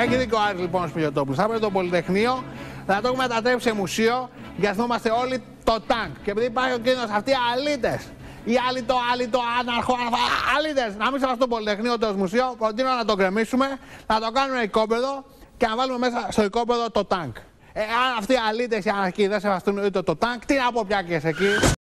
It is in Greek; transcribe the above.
Έχει δίκιο ο Άρης λοιπόν ο Σπηλιοτόπουλος. Θα πρέπει το Πολυτεχνείο να το έχουμε μετατρέψει σε μουσείο για να θυμόμαστε όλοι το τάγκ. Και επειδή υπάρχει ο κίνδυνος αυτοί οι αλήτες, οι άλλοι το άναρχο, αλήτες, να μην σε αυτό το Πολυτεχνείο το μουσείο, προτείνω να το γκρεμίσουμε, να το κάνουμε οικόπεδο και να βάλουμε μέσα στο οικόπεδο το τάγκ. Αν αυτοί οι αλήτες οι αναρχικοί δεν σεβαστούν ούτε το τάγκ, τι να πω πια και εκεί.